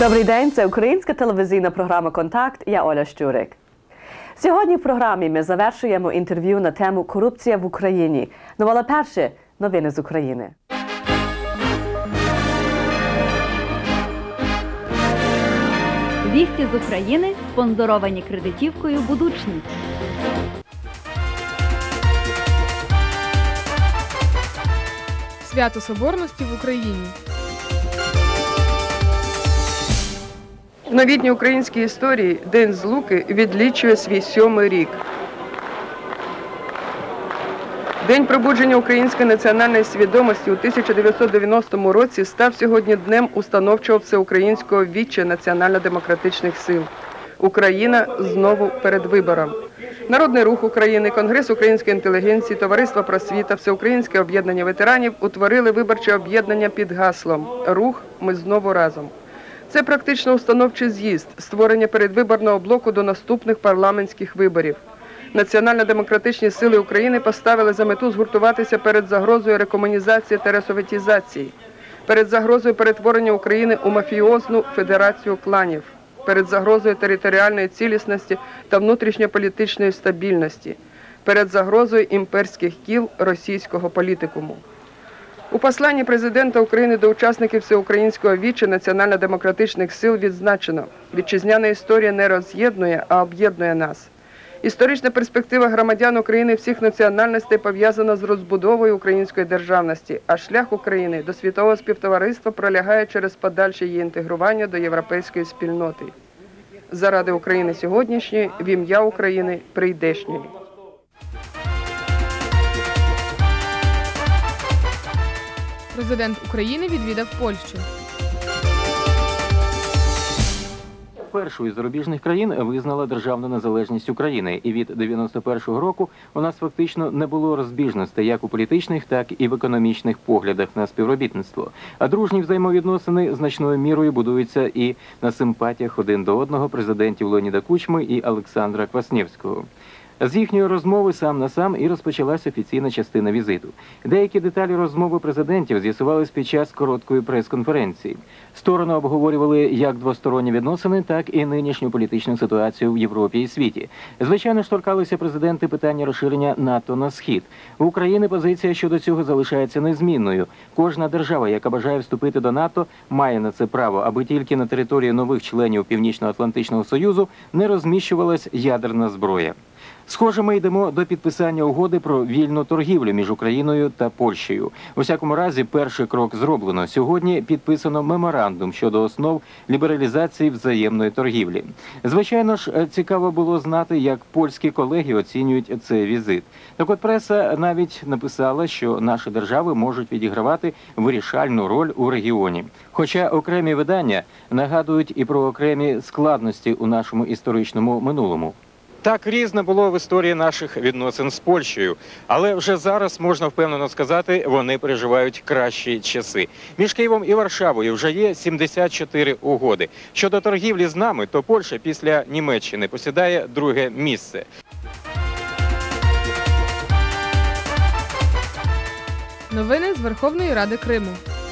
Добрий день, це українська телевізійна програма «Контакт», я Оля Щурик. Сьогодні в програмі ми завершуємо інтерв'ю на тему «Корупція в Україні». Ну, але перше – новини з України. Вісті з України, спонсоровані кредитівкою «Будучник». Свято Соборності в Україні. В новітній українській історії День Злуки відлічує свій 7-й рік. День пробудження української національної свідомості у 1990 році став сьогодні днем установчого всеукраїнського віччя національно-демократичних сил. Україна знову перед вибором. Народний рух України, Конгрес української інтелігенції, Товариство просвіта, Всеукраїнське об'єднання ветеранів утворили виборче об'єднання під гаслом «Рух. Ми знову разом». Це практично установчий з'їзд, створення передвиборного блоку до наступних парламентських виборів. Національно-демократичні сили України поставили за мету згуртуватися перед загрозою рекомунізації та ресоветізації, перед загрозою перетворення України у мафіозну федерацію кланів, перед загрозою територіальної цілісності та внутрішньополітичної стабільності, перед загрозою імперських кіл російського політикуму. У посланні президента України до учасників всеукраїнського віччя національно-демократичних сил відзначено: вітчизняна історія не роз'єднує, а об'єднує нас. Історична перспектива громадян України всіх національностей пов'язана з розбудовою української державності, а шлях України до світового співтовариства пролягає через подальше її інтегрування до європейської спільноти. Заради України сьогоднішньої, в ім'я України прийдешньої. Президент України відвідав Польщу. Першою із зарубіжних країн визнала державну незалежність України, і від 91-го року у нас фактично не було розбіжностей як у політичних, так і в економічних поглядах на співробітництво. А дружні взаємовідносини значною мірою будуються і на симпатіях один до одного президентів Леоніда Кучми і Олександра Квасневського. З їхньої розмови сам на сам і розпочалася офіційна частина візиту. Деякі деталі розмови президентів з'ясувались під час короткої прес-конференції. Сторони обговорювали як двосторонні відносини, так і нинішню політичну ситуацію в Європі і світі. Звичайно ж, торкалися президенти питання розширення НАТО на схід. У України позиція щодо цього залишається незмінною. Кожна держава, яка бажає вступити до НАТО, має на це право, аби тільки на території нових членів Північно-Атлантичного Союзу не розміщувалась ядерна зброя. Схоже, ми йдемо до підписання угоди про вільну торгівлю між Україною та Польщею. У всякому разі, перший крок зроблено. Сьогодні підписано меморандум щодо основ лібералізації взаємної торгівлі. Звичайно ж, цікаво було знати, як польські колеги оцінюють цей візит. Так от преса навіть написала, що наші держави можуть відігравати вирішальну роль у регіоні. Хоча окремі видання нагадують і про окремі складності у нашому історичному минулому. Так різне було в історії наших відносин з Польщею, але вже зараз можна впевнено сказати, вони переживають кращі часи. Між Києвом і Варшавою вже є 74 угоди. Щодо торгівлі з нами, то Польща після Німеччини посідає друге місце. Новини з Верховної Ради Криму.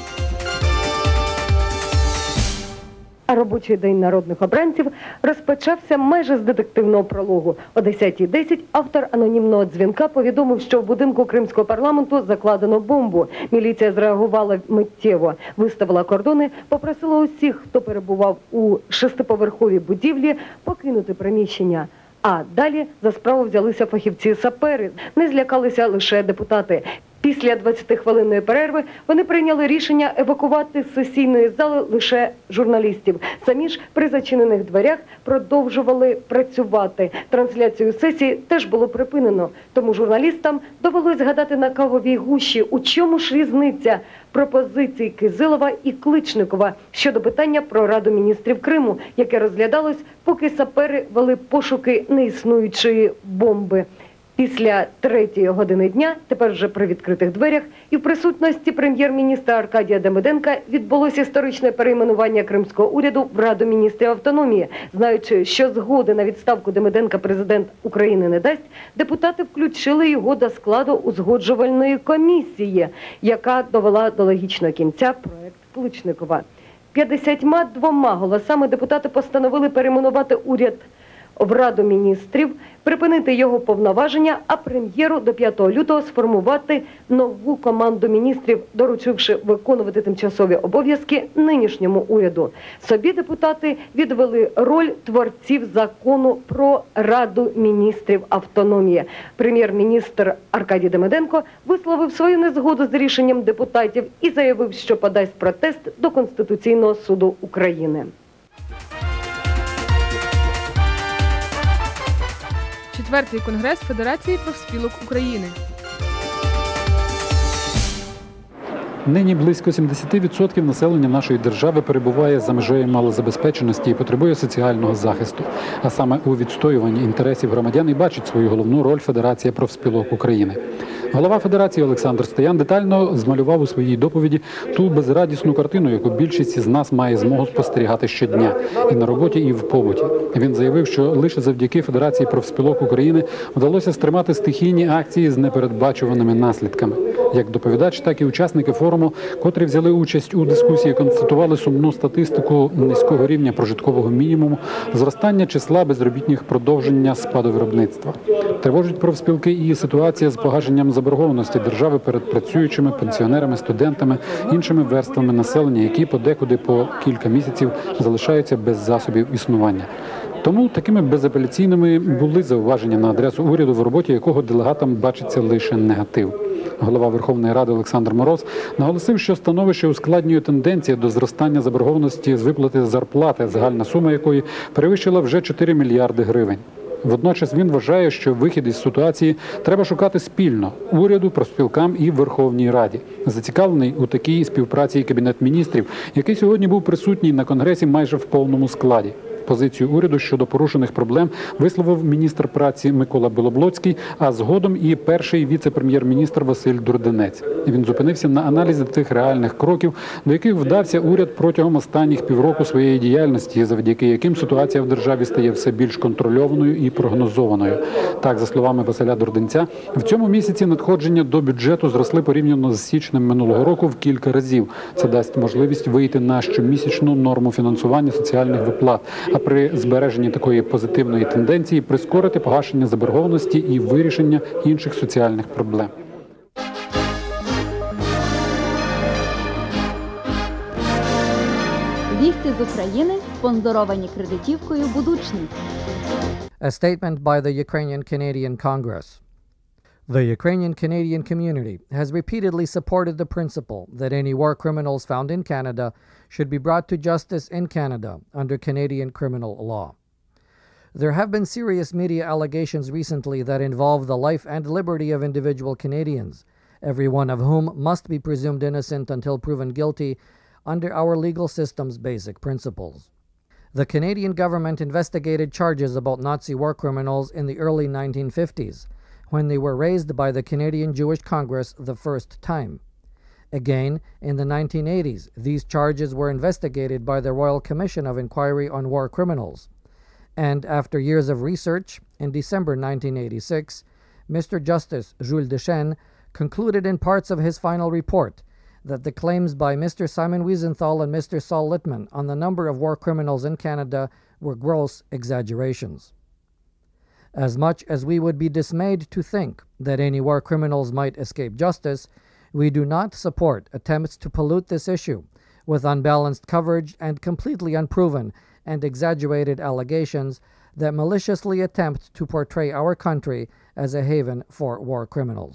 Робочий день народних обранців розпочався майже з детективного прологу. О 10:10 автор анонімного дзвінка повідомив, що в будинку кримського парламенту закладено бомбу. Міліція зреагувала миттєво, виставила кордони, попросила усіх, хто перебував у 6-поверховій будівлі, покинути приміщення. А далі за справу взялися фахівці-сапери. Не злякалися лише депутати. Після 20-хвилинної перерви вони прийняли рішення евакувати з сесійної зали лише журналістів. Самі ж при зачинених дверях продовжували працювати. Трансляцію сесії теж було припинено. Тому журналістам довелось згадати на кавовій гущі, у чому ж різниця пропозицій Кизилова і Кличникова щодо питання про Раду міністрів Криму, яке розглядалось, поки сапери вели пошуки неіснуючої бомби. Після 3-ї години дня, тепер вже при відкритих дверях, і в присутності прем'єр-міністра Аркадія Демиденка відбулося історичне перейменування кримського уряду в Раду міністрів автономії. Знаючи, що згоди на відставку Демиденка президент України не дасть, депутати включили його до складу узгоджувальної комісії, яка довела до логічного кінця проект Кличникова. 52 голосами депутати постановили перейменувати уряд в Раду міністрів, припинити його повноваження, а прем'єру до 5 лютого сформувати нову команду міністрів, доручивши виконувати тимчасові обов'язки нинішньому уряду. Собі депутати відвели роль творців закону про Раду міністрів автономії. Прем'єр-міністр Аркадій Демиденко висловив свою незгоду з рішенням депутатів і заявив, що подасть протест до Конституційного суду України. Четвертий конгрес Федерації профспілок України. Нині близько 70% населення нашої держави перебуває за межею малозабезпеченості і потребує соціального захисту. А саме у відстоюванні інтересів громадян і бачить свою головну роль Федерація профспілок України. Голова Федерації Олександр Стоян детально змалював у своїй доповіді ту безрадісну картину, яку більшість із нас має змогу спостерігати щодня і на роботі, і в побуті. Він заявив, що лише завдяки Федерації профспілок України вдалося стримати стихійні акції з непередбачуваними наслідками. Як доповідач, так і учасники форуму, котрі взяли участь у дискусії, констатували сумну статистику низького рівня прожиткового мінімуму, зростання числа безробітних, продовження спаду виробництва. Тривожить профспілки і ситуація з погашенням заборгованості держави перед працюючими, пенсіонерами, студентами, іншими верствами населення, які подекуди по кілька місяців залишаються без засобів існування. Тому такими безапеляційними були зауваження на адресу уряду, в роботі якого делегатам бачиться лише негатив. Голова Верховної Ради Олександр Мороз наголосив, що становище ускладнює тенденція до зростання заборгованості з виплати зарплати, загальна сума якої перевищила вже 4 мільярди гривень. Водночас він вважає, що вихід із ситуації треба шукати спільно – уряду, профспілкам і Верховній Раді. Зацікавлений у такій співпраці і Кабінет міністрів, який сьогодні був присутній на Конгресі майже в повному складі. Позицію уряду щодо порушених проблем висловив міністр праці Микола Білоблоцький, а згодом і перший віце-прем'єр-міністр Василь Дурдинець. Він зупинився на аналізі тих реальних кроків, до яких вдався уряд протягом останніх півроку своєї діяльності, завдяки яким ситуація в державі стає все більш контрольованою і прогнозованою. Так, за словами Василя Дурдинця, в цьому місяці надходження до бюджету зросли порівняно з січнем минулого року в кілька разів. Це дасть можливість вийти на щомісячну норму фінансування соціальних виплат, а при збереженні такої позитивної тенденції прискорити погашення заборгованості і вирішення інших соціальних проблем. Вісті з України спонсоровані кредитівкою «Будучний». A statement by the Ukrainian-Canadian Congress. The Ukrainian-Canadian community has repeatedly supported the principle that any war criminals found in Canada should be brought to justice in Canada under Canadian criminal law. There have been serious media allegations recently that involve the life and liberty of individual Canadians, every one of whom must be presumed innocent until proven guilty under our legal system's basic principles. The Canadian government investigated charges about Nazi war criminals in the early 1950s, when they were raised by the Canadian Jewish Congress the first time. Again, in the 1980s, these charges were investigated by the Royal Commission of Inquiry on War Criminals. And after years of research, in December 1986, Mr. Justice Jules Deschênes concluded in parts of his final report that the claims by Mr. Simon Wiesenthal and Mr. Saul Littman on the number of war criminals in Canada were gross exaggerations. As much as we would be dismayed to think that any war criminals might escape justice, we do not support attempts to pollute this issue with unbalanced coverage and completely unproven and exaggerated allegations that maliciously attempt to portray our country as a haven for war criminals.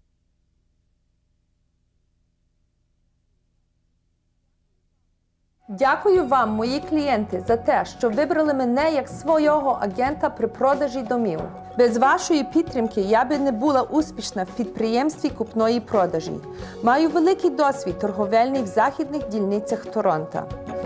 Дякую вам, мої клієнти, за те, що вибрали мене як свого агента при продажі домів. Без вашої підтримки я би не була успішна в підприємстві купної продажі. Маю великий досвід торговельний в західних дільницях Торонто.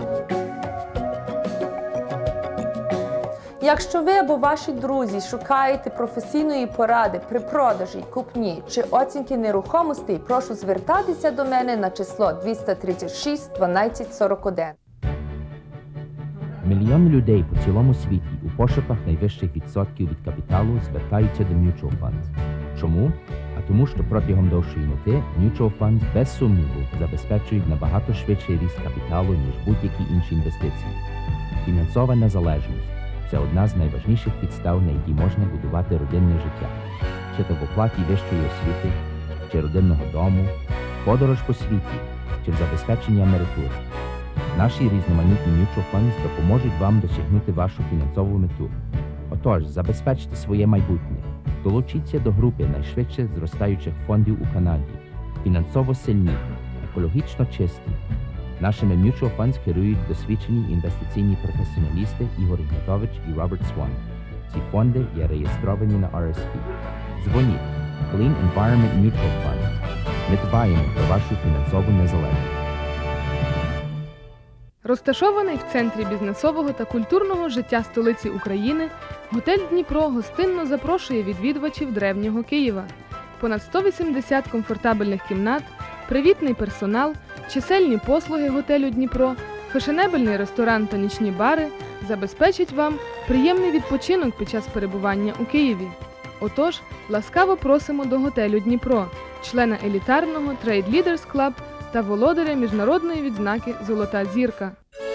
Якщо ви або ваші друзі шукаєте професійної поради при продажі, купні чи оцінки нерухомостей, прошу звертатися до мене на число 236 12 41. Мільйони людей по цілому світі у пошуках найвищих відсотків від капіталу звертаються до Mutual Fund. Чому? А тому що протягом довшої мети Mutual Funds без сумніву забезпечують набагато швидший ріст капіталу, ніж будь-які інші інвестиції. Фінансова незалежність – це одна з найважніших підстав, на якій можна будувати родинне життя. Чи то в оплаті вищої освіти, чи родинного дому, подорож по світі, чи в забезпеченні емеритури. Наші різноманітні Mutual Funds допоможуть вам досягнути вашу фінансову мету. Отож, забезпечте своє майбутнє. Долучіться до групи найшвидше зростаючих фондів у Канаді. Фінансово сильні, екологічно чисті. Нашими Mutual Funds керують досвідчені інвестиційні професіоналісти Ігор Ігнатович і Роберт Сван. Ці фонди є реєстровані на RSP. Дзвоніть. Clean Environment Mutual Funds. Ми дбаємо про вашу фінансову незалежність. Розташований в центрі бізнесового та культурного життя столиці України, готель «Дніпро» гостинно запрошує відвідувачів древнього Києва. Понад 180 комфортабельних кімнат, привітний персонал, чисельні послуги готелю «Дніпро», фешенебельний ресторан та нічні бари забезпечать вам приємний відпочинок під час перебування у Києві. Отож, ласкаво просимо до готелю «Дніпро», члена елітарного Trade Leaders Club та володаря міжнародної відзнаки «Золота зірка».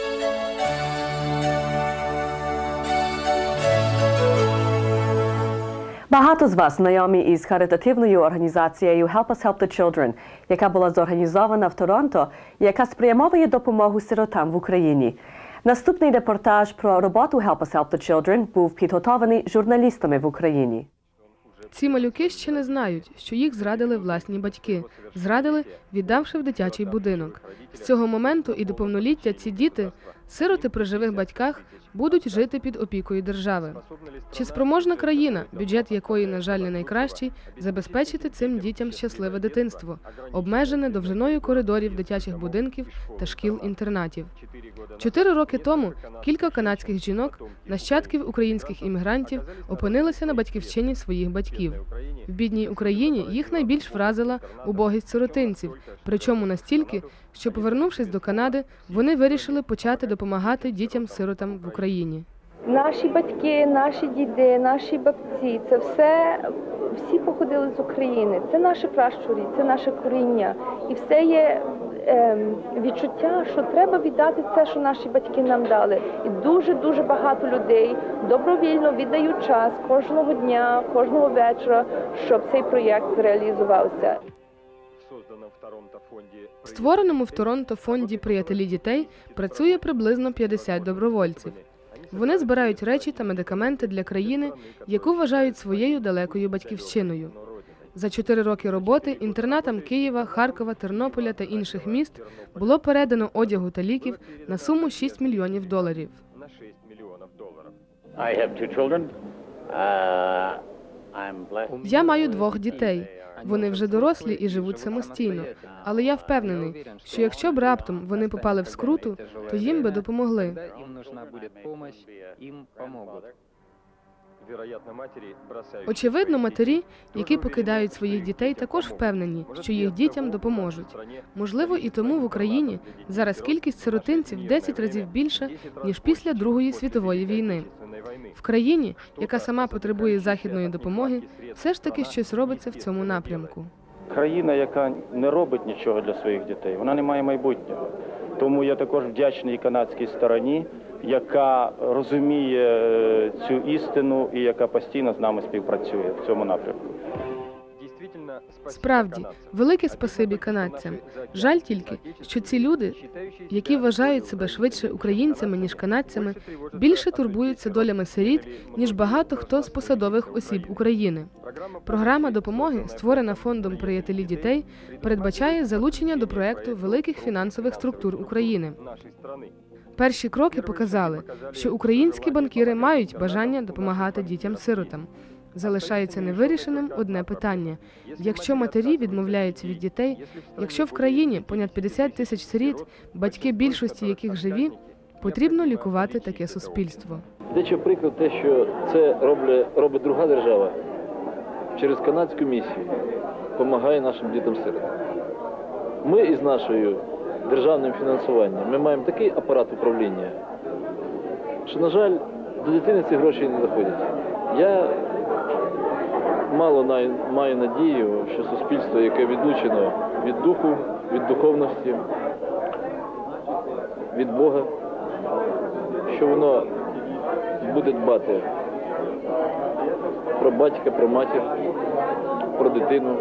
Багато з вас знайомі із харитативною організацією Help Us Help the Children, яка була зорганізована в Торонто і яка спрямовує допомогу сиротам в Україні. Наступний репортаж про роботу Help Us Help the Children був підготовлений журналістами в Україні. Ці малюки ще не знають, що їх зрадили власні батьки. Зрадили, віддавши в дитячий будинок. З цього моменту і до повноліття ці діти, сироти при живих батьках, будуть жити під опікою держави. Чи спроможна країна, бюджет якої, на жаль, не найкращий, забезпечити цим дітям щасливе дитинство, обмежене довжиною коридорів дитячих будинків та шкіл-інтернатів? 4 роки тому кілька канадських жінок, нащадків українських іммігрантів, опинилися на батьківщині своїх батьків. В бідній Україні їх найбільш вразила убогість сиротинців, причому настільки, що, повернувшись до Канади, вони вирішили почати допомагати дітям-сиротам в Україні. Наші батьки, наші діди, наші бабці – це всі походили з України. Це наші пращурі, це наше коріння. І все є відчуття, що треба віддати це, що наші батьки нам дали. І дуже-дуже багато людей добровільно віддають час кожного дня, кожного вечора, щоб цей проєкт реалізувався. В створеному в Торонто фонді «Приятелі дітей» працює приблизно 50 добровольців. Вони збирають речі та медикаменти для країни, яку вважають своєю далекою батьківщиною. За 4 роки роботи інтернатам Києва, Харкова, Тернополя та інших міст було передано одягу та ліків на суму $6 мільйонів. Я маю 2 дітей. Вони вже дорослі і живуть самостійно. Але я впевнений, що якщо б раптом вони попали в скруту, то їм би допомогли. Очевидно, матері, які покидають своїх дітей, також впевнені, що їх дітям допоможуть. Можливо, і тому в Україні зараз кількість сиротинців в 10 разів більша, ніж після Другої світової війни. В країні, яка сама потребує західної допомоги, все ж таки щось робиться в цьому напрямку. Країна, яка не робить нічого для своїх дітей, вона не має майбутнього. Тому я також вдячний канадській стороні, яка розуміє цю істину і яка постійно з нами співпрацює в цьому напрямку. Справді, велике спасибі канадцям. Жаль тільки, що ці люди, які вважають себе швидше українцями, ніж канадцями, більше турбуються долями сиріт, ніж багато хто з посадових осіб України. Програма допомоги, створена фондом «Приятелі дітей», передбачає залучення до проєкту великих фінансових структур України. Перші кроки показали, що українські банкіри мають бажання допомагати дітям-сиротам. Залишається невирішеним одне питання. Якщо матері відмовляються від дітей, якщо в країні понад 50 тисяч сиріт, батьки більшості яких живі, потрібно лікувати таке суспільство. Дещо приклад те, що це робить друга держава через канадську місію, допомагає нашим дітям-сиротам. Ми із нашою державним фінансуванням, ми маємо такий апарат управління, що, на жаль, до дитини ці гроші не доходять. Я мало має надію, що суспільство, яке відлучено від духу, від духовності, від Бога, що воно буде дбати про батька, про матір, про дитину.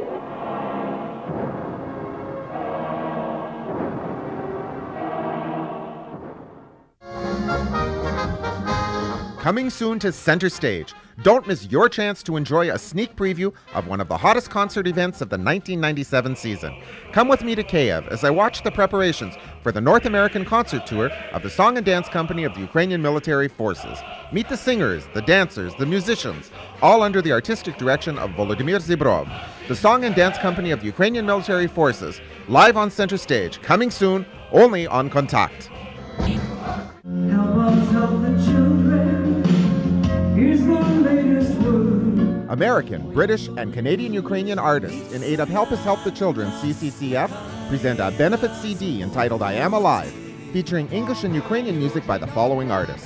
Coming soon to Center Stage. Don't miss your chance to enjoy a sneak preview of one of the hottest concert events of the 1997 season. Come with me to Kyiv as I watch the preparations for the North American concert tour of the Song and Dance Company of the Ukrainian Military Forces. Meet the singers, the dancers, the musicians, all under the artistic direction of Volodymyr Zibrov. The Song and Dance Company of the Ukrainian Military Forces, live on Center Stage, coming soon, only on Kontakt. American, British, and Canadian Ukrainian artists in aid of Help Us Help the Children (CCCF) present a benefit CD entitled I Am Alive, featuring English and Ukrainian music by the following artists.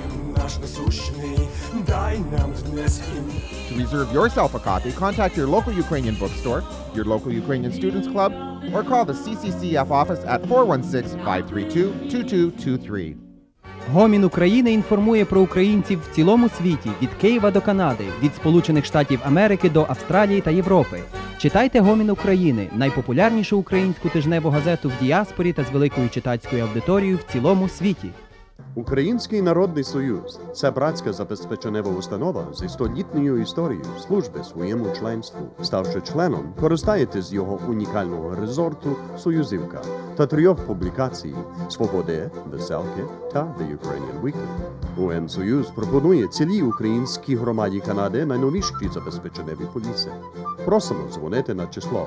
To reserve yourself a copy, contact your local Ukrainian bookstore, your local Ukrainian Students Club, or call the CCCF office at 416-532-2223. Гомін України інформує про українців в цілому світі, від Києва до Канади, від Сполучених Штатів Америки до Австралії та Європи. Читайте Гомін України, найпопулярнішу українську тижневу газету в діаспорі та з великою читацькою аудиторією в цілому світі. Український народний союз – це братська забезпеченева установа зі 100-літньою історією служби своєму членству. Ставши членом, користаєте з його унікального резорту «Союзівка» та 3 публікацій «Свободи», «Веселки» та «The Ukrainian Weekly». УН-Союз пропонує цілій українській громаді Канади найновіші забезпеченеві поліси. Просимо дзвонити на число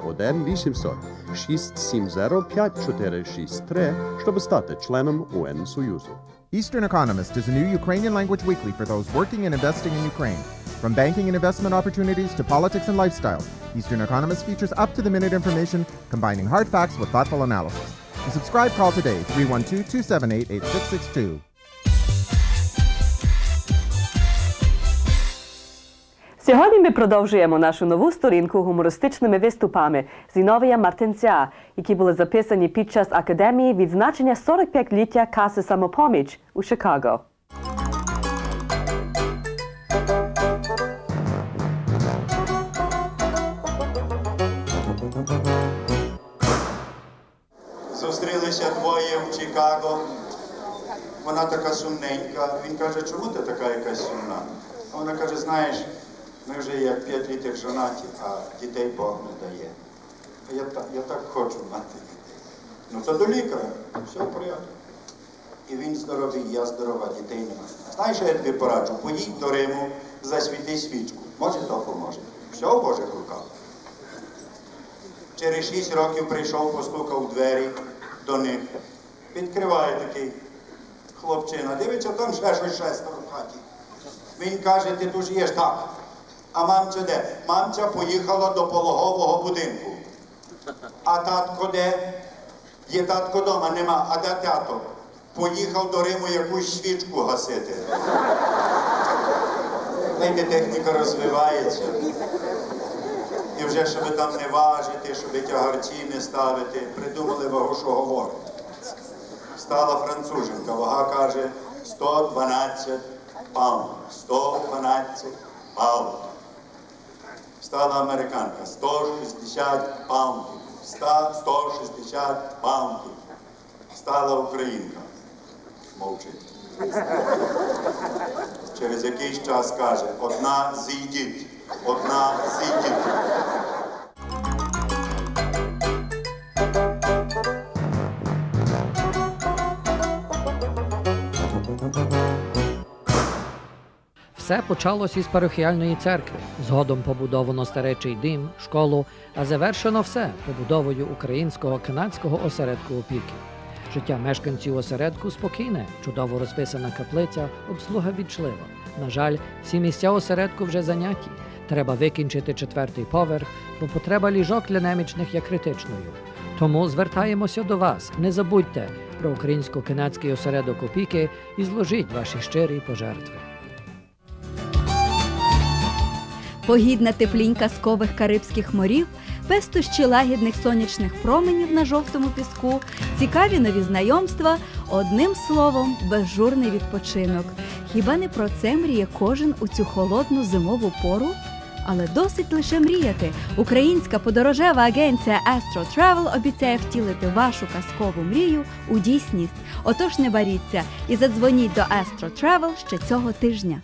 1-800-670-5463, щоб стати членом УН-Союзу. Eastern Economist is a new Ukrainian language weekly for those working and investing in Ukraine. From banking and investment opportunities to politics and lifestyle, Eastern Economist features up-to-the-minute information combining hard facts with thoughtful analysis. To subscribe, call today 312-278-8662. Сьогодні ми продовжуємо нашу нову сторінку гумористичними виступами Зіновія Мартинця, які були записані під час Академії відзначення 45-ліття каси «Самопоміч» у Чикаго. Зустрілися двоє в Чикаго. Вона така сумненька. Він каже, чому ти така якась сумна? А вона каже, знаєш, ми вже як 5 літих жонаті, а дітей Бог не дає. Я так хочу мати дітей. Ну то до лікаря, все в порядку. І він здоровий, я здорова, дітей немає. Знаєш, що я тобі пораджу? Поїдь до Риму, засвіти свічку. Може, допоможе. Все в Божих руках. Через 6 років прийшов, постукав у двері до них. Відкриває такий хлопчина. Дивиться, там ще щось шестеро в хаті. Він каже, ти тут є ж так. А мамця де? Мамця поїхала до пологового будинку. А татко де? Є татко дома, нема. А де тато? Поїхав до Риму якусь свічку гасити. Знаєте, техніка розвивається. І вже, щоб там не важити, щоб тягарці не ставити, придумали вагу, що говорить. Стала француженка, вага каже 112 паунд. 112 паунд. Стала американка, 160 паундів. 160 паундів. Стала українка. Мовчить. Через якийсь час каже, одна зійдіть. Одна зійдіть. Все почалось із парохіальної церкви. Згодом побудовано старечий дім, школу, а завершено все побудовою українського канадського осередку опіки. Життя мешканців осередку спокійне, чудово розписана каплиця, обслуга відчлива. На жаль, всі місця осередку вже зайняті. Треба викінчити 4-й поверх, бо потреба ліжок для немічних є критичною. Тому звертаємося до вас. Не забудьте про українсько-канадський осередок опіки і зложіть ваші щирі пожертви. Погідна теплінь казкових Карибських морів, пестощі лагідних сонячних променів на жовтому піску, цікаві нові знайомства, одним словом, безжурний відпочинок. Хіба не про це мріє кожен у цю холодну зимову пору? Але досить лише мріяти. Українська подорожева агенція Astro Travel обіцяє втілити вашу казкову мрію у дійсність. Отож не боріться і задзвоніть до Astro Travel ще цього тижня.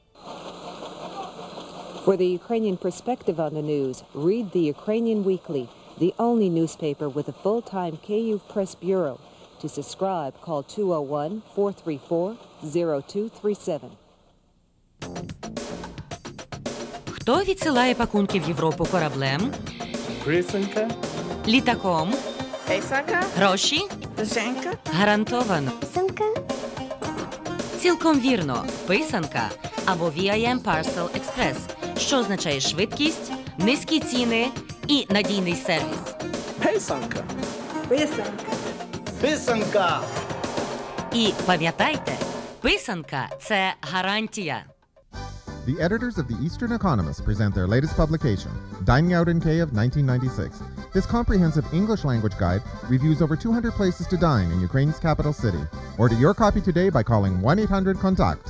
For the Ukrainian perspective on the news, read the Ukrainian Weekly, the only newspaper with a full-time Kyiv press bureau. To subscribe, call 201-434-0237. Хто відсилає пакунки в Європу кораблем? Писанка. Літаком? Писанка. Гроші? Писанка. Гарантовано. Писанка. Цілком вірно. Писанка або VIM Parcel Express, що означає швидкість, низькі ціни і надійний сервіс. Писанка. Писанка. Писанка. І пам'ятайте, писанка – це гарантія. The editors of the Eastern Economist present their latest publication, Dining Out in Kyiv, 1996. This comprehensive English-language guide reviews over 200 places to dine in Ukraine's capital city. Order your copy today by calling 1-800-CONTACT.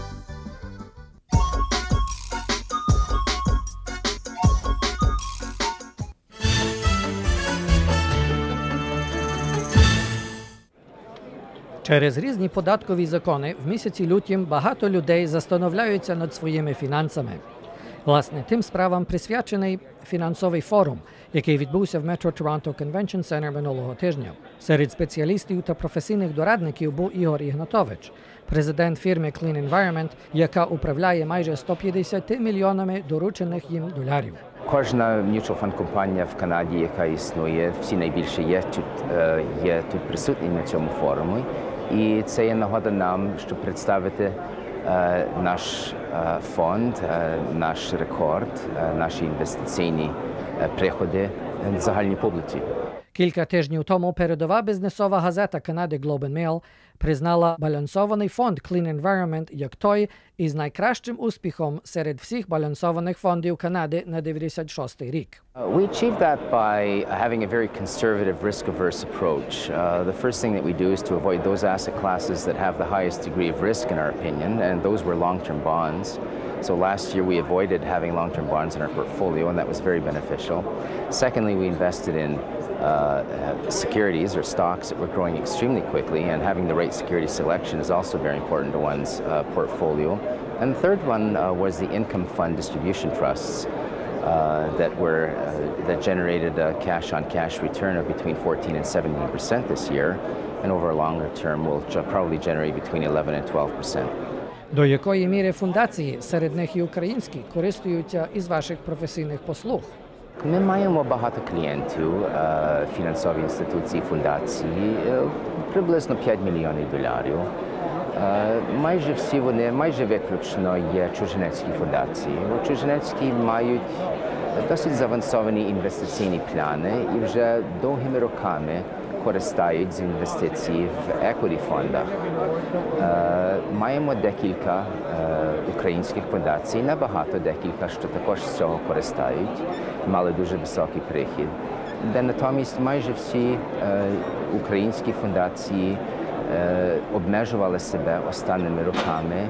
Через різні податкові закони в місяці лютім багато людей застановляються над своїми фінансами. Власне, тим справам присвячений фінансовий форум, який відбувся в Metro Toronto Convention Center минулого тижня. Серед спеціалістів та професійних дорадників був Ігор Ігнатович, президент фірми Clean Environment, яка управляє майже 150 мільйонами доручених їм доларів. Кожна mutual fund компанія в Канаді, яка існує, всі найбільше є тут присутні на цьому форумі. І це є нагода нам, щоб представити наш фонд, наш рекорд, наші інвестиційні приходи загальній публіці. Кілька тижнів тому передова бізнесова газета Канади Globe and Mail признала балансований фонд Clean Environment як той із найкращим успіхом серед всіх балансованих фондів Канади на 96-й рік. We achieved that by having a very conservative, risk-averse approach. The first thing that we do is to avoid those asset classes that have the highest degree of risk, in our opinion, and those were long-term bonds. So last year we avoided having long-term bonds in our portfolio, and that was very beneficial. Secondly, we invested in securities or stocks that were growing extremely quickly, and having the right security selection is also very important to one's portfolio. And the third one was the income fund distribution trusts that generated a cash-on-cash return of between 14 and 17% this year, and over a longer term will probably generate between 11 and 12%. До якої міри фундації, серед них і українські, користуються із ваших професійних послуг? Ми маємо багато клієнтів, фінансові інституції, фундації, приблизно 5 мільйонів доларів. Майже всі вони, майже виключно є чужинецькі фундації. Чужинецькі мають досить завансовані інвестиційні плани і вже довгими роками користають з інвестицій в еквіті-фондах. Маємо декілька українських фундацій, небагато декілька, що також з цього користають, мали дуже високий прихід. Де натомість майже всі українські фундації обмежували себе останніми роками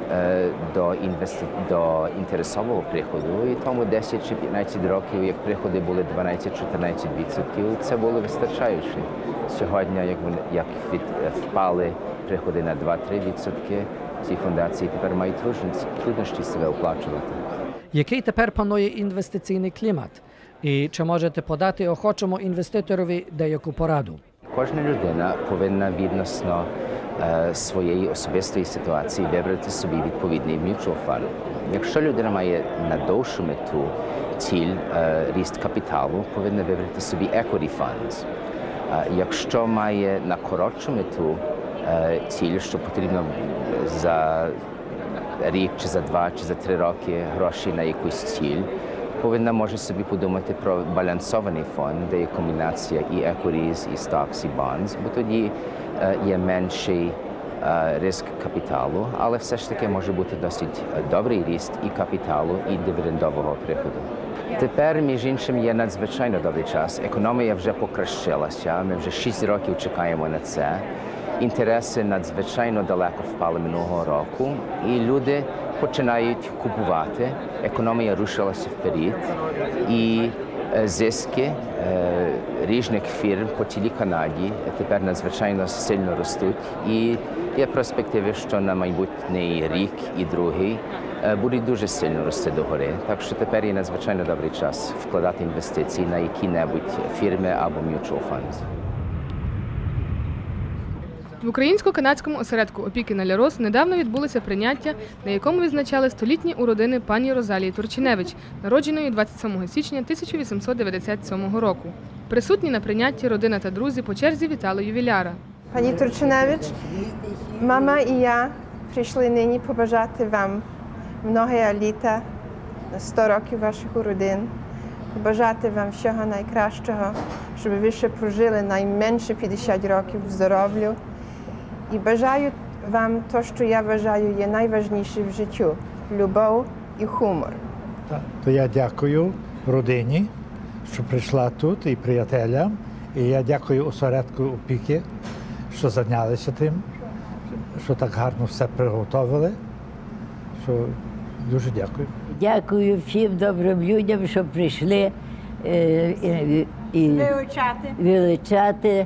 до інтересового приходу, і тому 10 чи 15 років, як приходи були 12-14%, це було вистачаюче. Сьогодні, як впали приходи на 2-3%, ці фундації тепер мають труднощі себе оплачувати. Який тепер панує інвестиційний клімат? І чи можете подати охочому інвеститорові деяку пораду? Кожна людина повинна відносно своєї особистої ситуації вибрати собі відповідний mutual fund. Якщо людина має на довшу мету ціль ріст капіталу, повинна вибрати собі equity funds. Якщо має на коротшу мету ціль, що потрібно за рік, чи за 2, чи за 3 роки гроші на якусь ціль, повинна може собі подумати про балансований фонд, де є комбінація і equities, і stocks, і bonds, бо тоді є менший риск капіталу, але все ж таки може бути досить добрий ріст і капіталу, і дивідендового приходу. Тепер, між іншим, є надзвичайно добрий час. Економія вже покращилася, ми вже 6 років чекаємо на це. Інтереси надзвичайно далеко впали минулого року, і люди починають купувати. Економія рушилася вперед, і зиски різних фірм по цілій Канаді тепер надзвичайно сильно ростуть. І є перспективи, що на майбутній рік і другий будуть дуже сильно рости догори. Так що тепер є надзвичайно добрий час вкладати інвестиції на які-небудь фірми або mutual funds. В українсько-канадському осередку опіки на Ля-Рос недавно відбулося прийняття, на якому відзначали столітні уродини пані Розалії Турчиневич, народженої 27 січня 1897 року. Присутні на прийнятті родина та друзі по черзі вітали ювіляра. Пані Турчиневич, мама і я прийшли нині побажати вам много літа, на 100 років ваших уродин, побажати вам всього найкращого, щоб ви ще прожили найменше 50 років в здоров'ю. І бажаю вам те, що я вважаю є найважніше в життю – любов і гумор. То я дякую родині, що прийшла тут, і приятелям. І я дякую осередку опіки, що зайнялися тим, що так гарно все приготовили. Що дуже дякую. Дякую всім добрим людям, що прийшли величати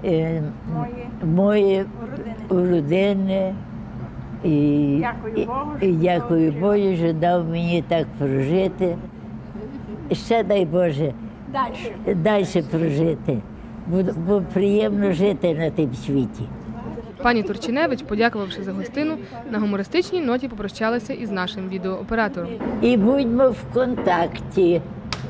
мої уродини. І дякую Богу, що дав мені так прожити. Ще дай Боже далі прожити, бо приємно жити на тим світі. Пані Турчиневич, подякувавши за гостину, на гумористичній ноті попрощалася із нашим відеооператором. І будьмо в контакті.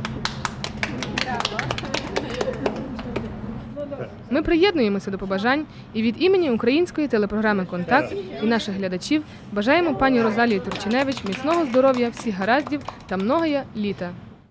Ми приєднуємося до побажань і від імені української телепрограми «Контакт» і наших глядачів бажаємо пані Розалії Турчиневич міцного здоров'я, всіх гараздів та многоя літа.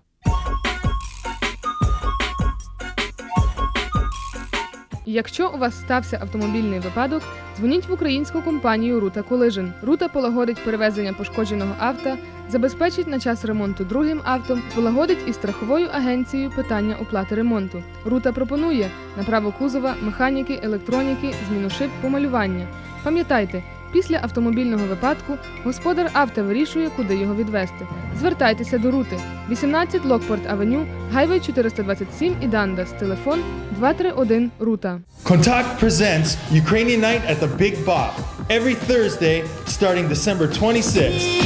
Якщо у вас стався автомобільний випадок, дзвоніть в українську компанію «Рута Collision». «Рута» полагодить перевезення пошкодженого авто, забезпечить на час ремонту другим авто, полагодить із страховою агенцією питання оплати ремонту. «Рута» пропонує направу кузова, механіки, електроніки, зміну шиб, помалювання. Пам'ятайте, після автомобільного випадку господар авто вирішує, куди його відвезти. Звертайтеся до «Рути». 18 Локпорт Авеню, Гайвей 427 і Дандас. Телефон 231 «Рута». Contact presents Ukrainian Night at the Big Bop every Thursday starting December 26th.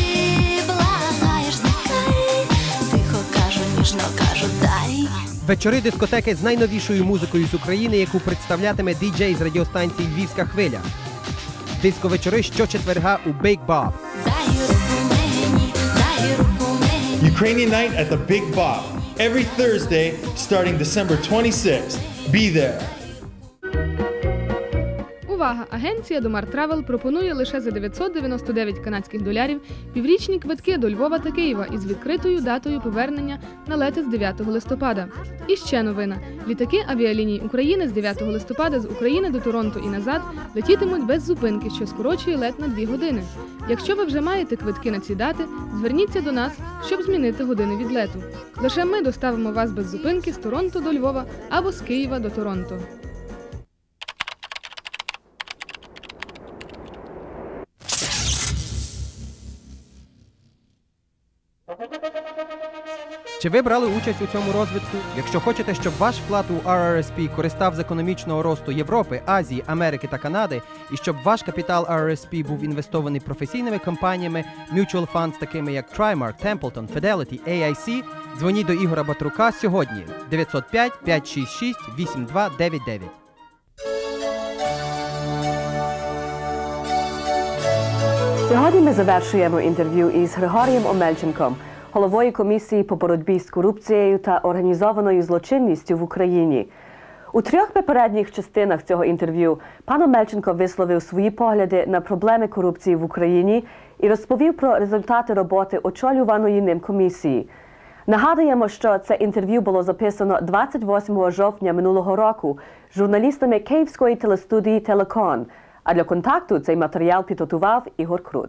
Вечори дискотеки з найновішою музикою з України, яку представлятиме діджей з радіостанції «Львівська хвиля». Диско-вечори щочетверга у Big Bop. Ukrainian Night at the Big Bop every Thursday starting December 26th. Be there. Увага! Агенція Домар Травел пропонує лише за 999 канадських доларів піврічні квитки до Львова та Києва із відкритою датою повернення на лети з 9 листопада. І ще новина. Літаки авіаліній України з 9 листопада з України до Торонто і назад летітимуть без зупинки, що скорочує лет на 2 години. Якщо ви вже маєте квитки на ці дати, зверніться до нас, щоб змінити години відлету. Лише ми доставимо вас без зупинки з Торонто до Львова або з Києва до Торонто. Чи ви брали участь у цьому розвитку? Якщо хочете, щоб ваш вклад у RRSP користав з економічного росту Європи, Азії, Америки та Канади, і щоб ваш капітал RRSP був інвестований професійними компаніями, mutual funds, такими як Trimark, Templeton, Fidelity, AIC, дзвоніть до Ігора Батрука сьогодні 905-566-8299. Сьогодні ми завершуємо інтерв'ю із Григорієм Омельченком, головою комісії по боротьбі з корупцією та організованою злочинністю в Україні. У 3 попередніх частинах цього інтерв'ю пан Омельченко висловив свої погляди на проблеми корупції в Україні і розповів про результати роботи очолюваної ним комісії. Нагадуємо, що це інтерв'ю було записано 28 жовтня минулого року журналістами київської телестудії «Телекон», А для контакту цей матеріал підготував Ігор Крут.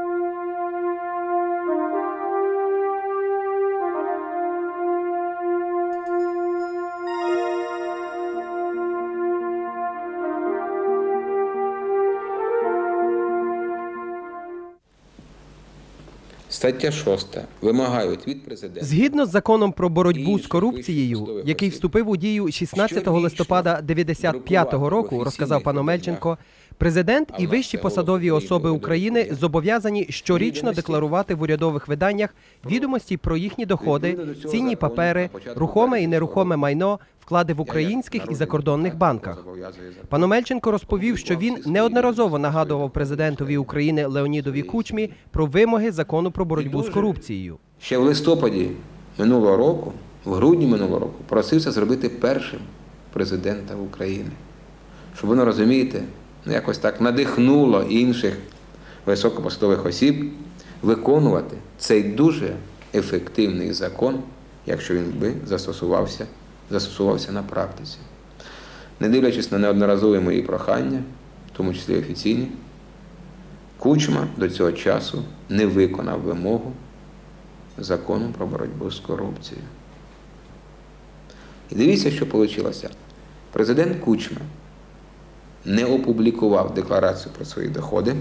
Стаття 6. Вимагають від президента. Згідно з законом про боротьбу з корупцією, який вступив у дію 16 листопада 1995 року, розказав пан Омельченко, президент і вищі посадові особи України зобов'язані щорічно декларувати в урядових виданнях відомості про їхні доходи, цінні папери, рухоме і нерухоме майно, вклади в українських і закордонних банках. Пан Омельченко розповів, що він неодноразово нагадував президентові України Леонідові Кучмі про вимоги закону про боротьбу з корупцією. Ще в листопаді минулого року, в грудні минулого року, просився зробити першим президента України. Щоб воно, розумієте, якось так надихнуло інших високопосадових осіб виконувати цей дуже ефективний закон, якщо він би застосувався на практиці. Не дивлячись на неодноразові мої прохання, в тому числі офіційні, Кучма до цього часу не виконав вимогу закону про боротьбу з корупцією. І дивіться, що вийшло. Президент Кучма не опублікував декларацію про свої доходи.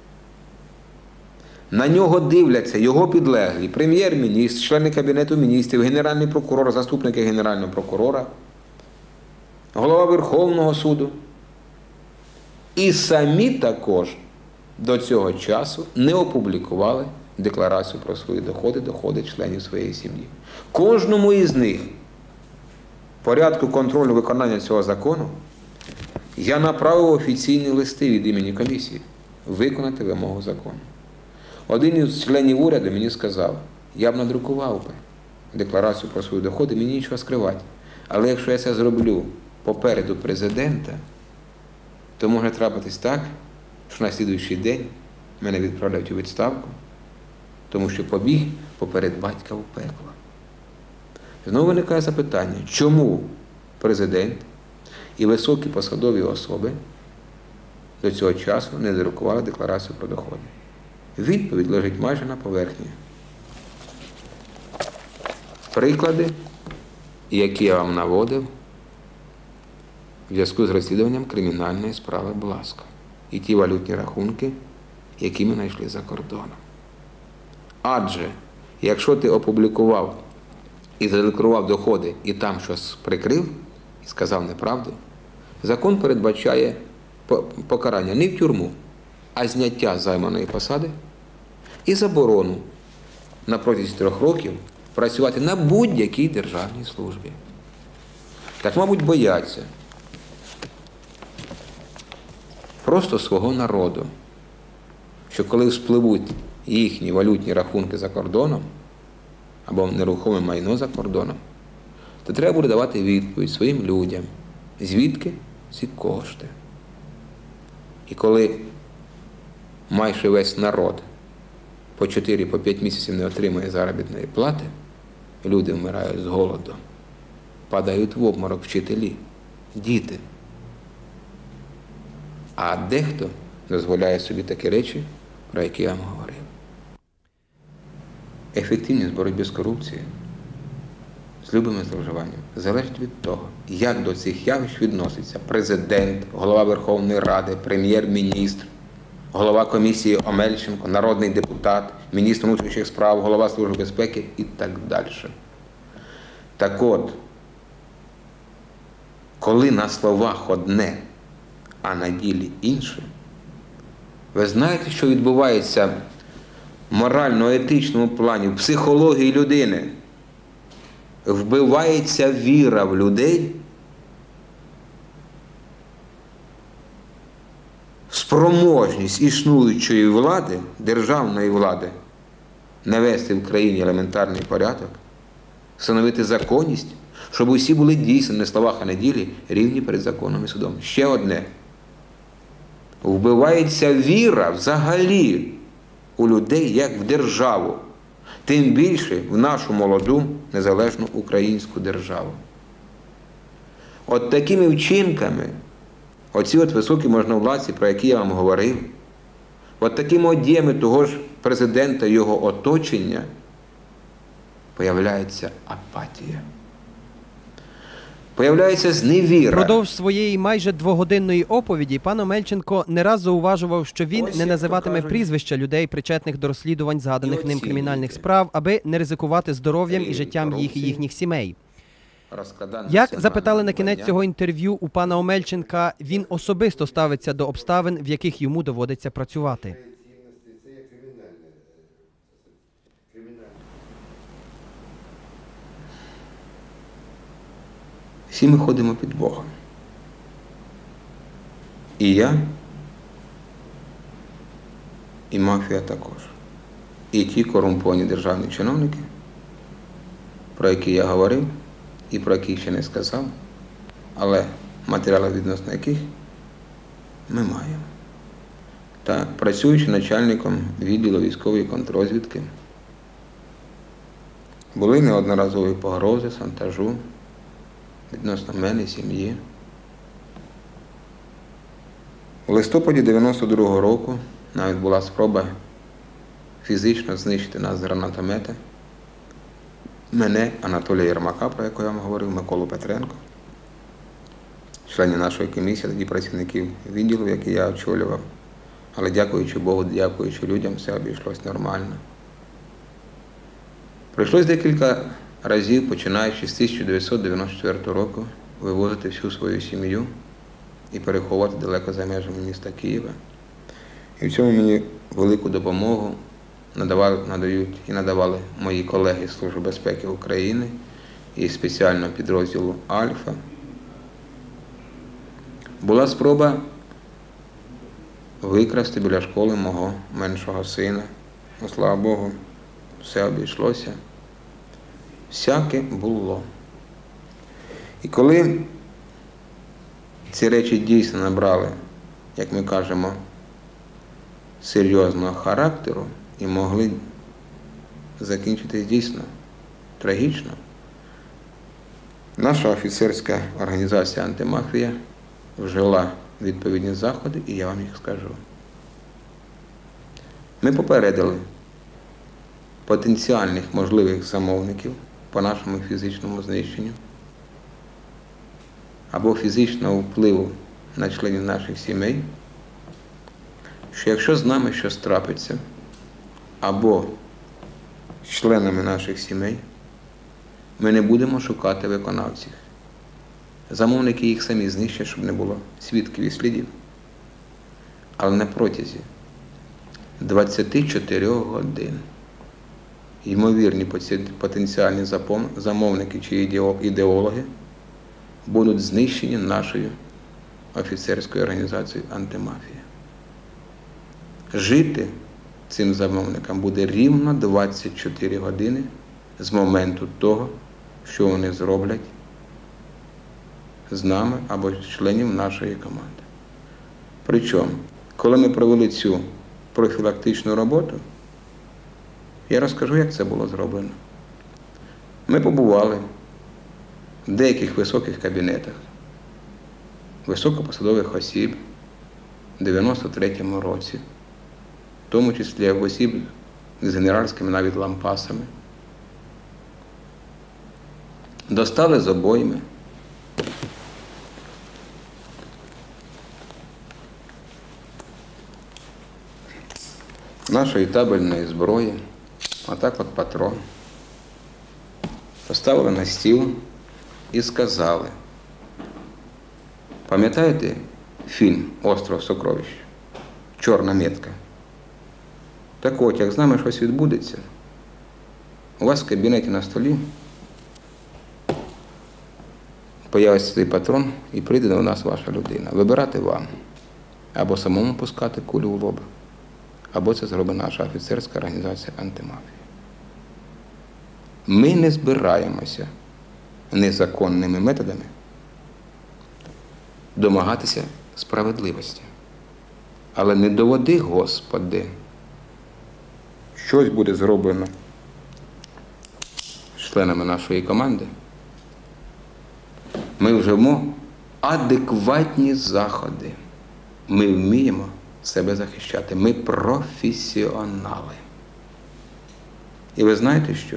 На нього дивляться його підлеглі, прем'єр-міністр, члени Кабінету міністрів, генеральний прокурор, заступники генерального прокурора, голова Верховного суду. І самі також до цього часу не опублікували декларацію про свої доходи, доходи членів своєї сім'ї. Кожному із них в порядку контролю виконання цього закону я направив офіційні листи від імені комісії виконати вимогу закону. Один із членів уряду мені сказав, я б надрукував би декларацію про свої доходи, мені нічого скривати. Але якщо я це зроблю попереду президента, то може трапитись так, що на слідуючий день мене відправляють у відставку, тому що побіг поперед батька в пекло. Знову виникає запитання, чому президент і високі посадові особи до цього часу не надрукували декларацію про доходи? Відповідь лежить майже на поверхні. Приклади, які я вам наводив в зв'язку з розслідуванням кримінальної справи Бласка. І ті валютні рахунки, які ми знайшли за кордоном. Адже, якщо ти опублікував і задекларував доходи, і там щось прикрив, і сказав неправду, закон передбачає покарання не в тюрму, а зняття займаної посади і заборону на протязі 3 років працювати на будь-якій державній службі. Так, мабуть, бояться просто свого народу, що коли вспливуть їхні валютні рахунки за кордоном або нерухоме майно за кордоном, то треба буде давати відповідь своїм людям, звідки ці кошти. І коли майже весь народ по 4-5 місяців не отримує заробітної плати, люди вмирають з голоду, падають в обморок вчителі, діти. А дехто дозволяє собі такі речі, про які я вам говорив. Ефективність боротьби з корупцією, з любими зловживаннями, залежить від того, як до цих явищ відноситься президент, голова Верховної Ради, прем'єр-міністр, голова комісії Омельченко, народний депутат, міністр внутрішніх справ, голова Служби безпеки і так далі. Так от, коли на словах одне, а на ділі інше, ви знаєте, що відбувається в морально-етичному плані, в психології людини? Вбивається віра в людей, спроможність існуючої влади, державної влади, навести в країні елементарний порядок, встановити законність, щоб усі були дійсно, не словах, а на ділі, рівні перед законом і судом. Ще одне. Вбивається віра взагалі у людей, як в державу. Тим більше в нашу молоду, незалежну українську державу. От такими вчинками Оці от високі можновладці, про які я вам говорив, от такими діями того ж президента і його оточення появляється апатія. Появляється зневіра. Впродовж своєї майже двогодинної оповіді пан Омельченко не раз зауважував, що він не називатиме прізвища людей, причетних до розслідувань згаданих ним кримінальних справ, аби не ризикувати здоров'ям і життям їх і їхніх сімей. Як запитали на кінець цього інтерв'ю у пана Омельченка, він особисто ставиться до обставин, в яких йому доводиться працювати. Всі ми ходимо під Богом. І я, і мафія також. І ті корумповані державні чиновники, про які я говорив, і про які ще не сказав, але матеріали, відносно яких ми маємо. Та працюючи начальником відділу військової контррозвідки, були неодноразові погрози, шантажу відносно мене, сім'ї. У листопаді 92-го року навіть була спроба фізично знищити нас з гранатомета. Мене, Анатолія Єрмака, про якого я вам говорив, Миколу Петренко, членів нашої комісії, тоді працівників відділу, який я очолював. Але дякуючи Богу, дякуючи людям, все обійшлось нормально. Прийшлось декілька разів, починаючи з 1994 року, вивозити всю свою сім'ю і переховувати далеко за межами міста Києва. І в цьому мені велику допомогу надають і надавали мої колеги з Служби безпеки України і спеціального підрозділу «Альфа». Була спроба викрасти біля школи мого меншого сина. Ну, слава Богу, все обійшлося. Всяке було. І коли ці речі дійсно набрали, як ми кажемо, серйозного характеру і могли закінчитись дійсно трагічно, наша офіцерська організація «Антимафія» вжила відповідні заходи, і я вам їх скажу. Ми попередили потенціальних можливих замовників по нашому фізичному знищенню або фізичного впливу на членів наших сімей, що якщо з нами щось трапиться, або з членами наших сімей, ми не будемо шукати виконавців. Замовники їх самі знищать, щоб не було свідків і слідів. Але на протязі 24 годин ймовірні потенціальні замовники чи ідеологи будуть знищені нашою офіцерською організацією «Антимафія». Жити цим замовникам буде рівно 24 години з моменту того, що вони зроблять з нами або з членів нашої команди. Причому, коли ми провели цю профілактичну роботу, я розкажу, як це було зроблено. Ми побували в деяких високих кабінетах, високопосадових осіб в 93-му році, в тому числі в осіб з генеральськими навіть лампасами. Достали з обойми, нашої табельної зброї, отак от патрон, поставили на стіл і сказали: пам'ятаєте фільм «Остров сокровищ»? Чорна метка. Так от, як з нами щось відбудеться, у вас в кабінеті на столі появиться цей патрон і прийде до нас ваша людина. Вибирати вам. Або самому пускати кулю в лоб, або це зробить наша офіцерська організація «Антимафія». Ми не збираємося незаконними методами домагатися справедливості. Але не доводи, Господи, щось буде зроблено з членами нашої команди. Ми вживемо адекватні заходи. Ми вміємо себе захищати. Ми професіонали. І ви знаєте що?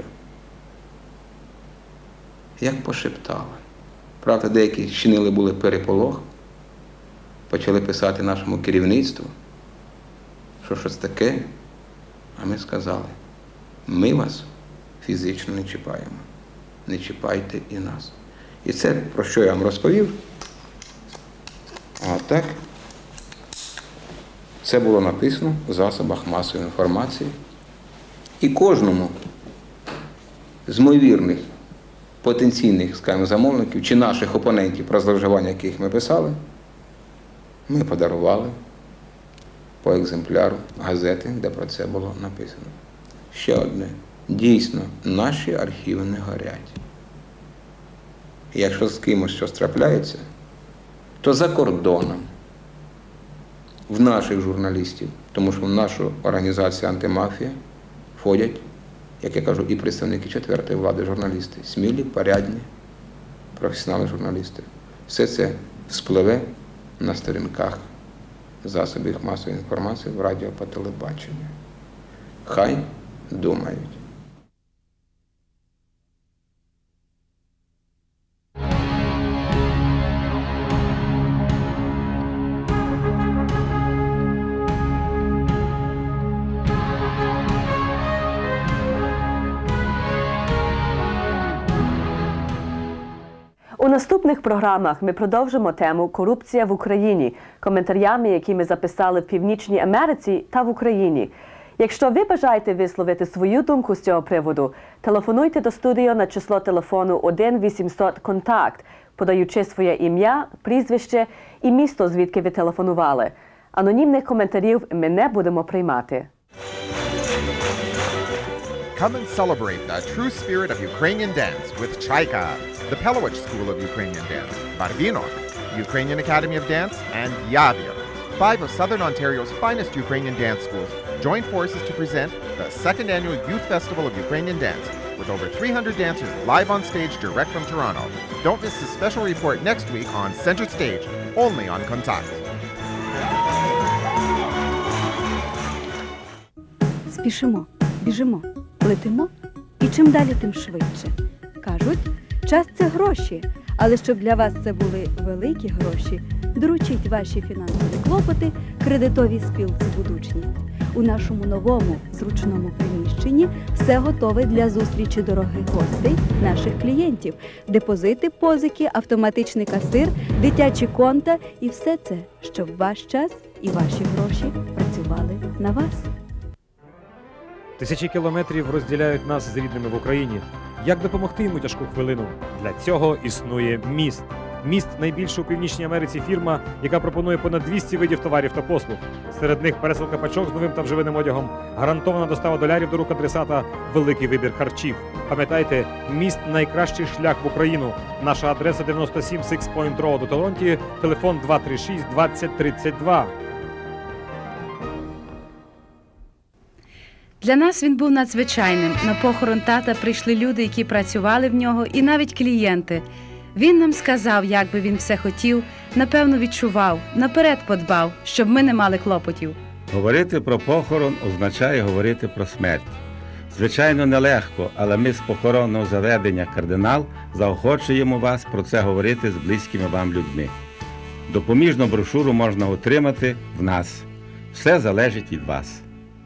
Як пошептали. Правда, деякі чинили були переполох, почали писати нашому керівництву, що щось таке, а ми сказали, ми вас фізично не чіпаємо, не чіпайте і нас. І це, про що я вам розповів, а так, це було написано в засобах масової інформації. І кожному з ймовірних потенційних, скажімо, замовників чи наших опонентів, про зловживання яких ми писали, ми подарували по екземпляру газети, де про це було написано. Ще одне. Дійсно, наші архіви не горять. І якщо з кимось щось трапляється, то за кордоном, в наших журналістів, тому що в нашу організацію «Антимафія» входять, як я кажу, і представники четвертої влади журналісти, смілі, порядні, професіонали журналісти. Все це спливе на сторінках засобів масової інформації в радіо по телебаченню. Хай думають. У наступних програмах ми продовжимо тему «Корупція в Україні» коментарями, які ми записали в Північній Америці та в Україні. Якщо ви бажаєте висловити свою думку з цього приводу, телефонуйте до студії на число телефону 1-800-КОНТАКТ, подаючи своє ім'я, прізвище і місто, звідки ви телефонували. Анонімних коментарів ми не будемо приймати. Come and celebrate the true spirit of Ukrainian dance with Chaika, the Pelowich School of Ukrainian Dance, Barvino, Ukrainian Academy of Dance, and Yavir. 5 of Southern Ontario's finest Ukrainian dance schools join forces to present the second annual Youth Festival of Ukrainian Dance, with over 300 dancers live on stage direct from Toronto. Don't miss the special report next week on Center Stage, only on Contact. Спішимо, біжимо, летимо і чим далі, тим швидше. Кажуть, час – це гроші, але щоб для вас це були великі гроші, доручіть ваші фінансові клопоти кредитовій спілці «Будучність». У нашому новому, зручному приміщенні все готове для зустрічі дорогих гостей, наших клієнтів. Депозити, позики, автоматичний касир, дитячі конта і все це, щоб ваш час і ваші гроші працювали на вас. Тисячі кілометрів розділяють нас з рідними в Україні. Як допомогти їм у тяжку хвилину? Для цього існує «Міст». «Міст» – найбільша у Північній Америці фірма, яка пропонує понад 200 видів товарів та послуг. Серед них пересилка пачок з новим та вживаним одягом, гарантована достава долярів до рук адресата, великий вибір харчів. Пам'ятайте, «Міст» – найкращий шлях в Україну. Наша адреса 97 Six Point Road у Торонті, телефон 236 20 32. Для нас він був надзвичайним. На похорон тата прийшли люди, які працювали в нього, і навіть клієнти. Він нам сказав, як би він все хотів, напевно відчував, наперед подбав, щоб ми не мали клопотів. Говорити про похорон означає говорити про смерть. Звичайно, нелегко, але ми з похоронного заведення «Кардинал» заохочуємо вас про це говорити з близькими вам людьми. Допоміжну брошуру можна отримати в нас. Все залежить від вас.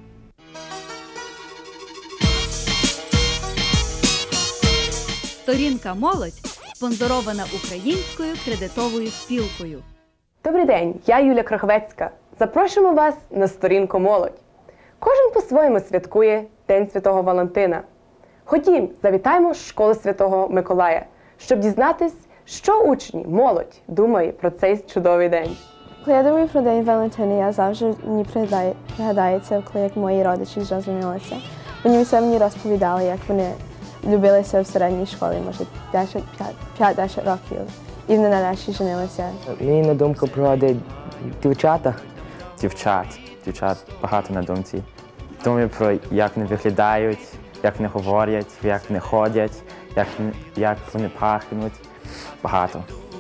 Сторінка «Молодь» спонсорована Українською кредитовою спілкою. Добрий день, я Юля Краховецька. Запрошуємо вас на сторінку «Молодь». Кожен по-своєму святкує День Святого Валентина. Ходім, завітаємо в школу Святого Миколая, щоб дізнатись, що учні, молодь думає про цей чудовий день. Коли я думаю про День Валентина, я завжди мені пригадається, коли як мої родичі зрозумілися. Вони все мені розповідали, як вони любилися в середній школі, може 5-10 років, і вони нарешті женилися. Мені на думку приходить дівчата. Дівчат багато на думці. Думаю про як вони виглядають, як вони говорять, як вони ходять, як вони пахнуть. Багато.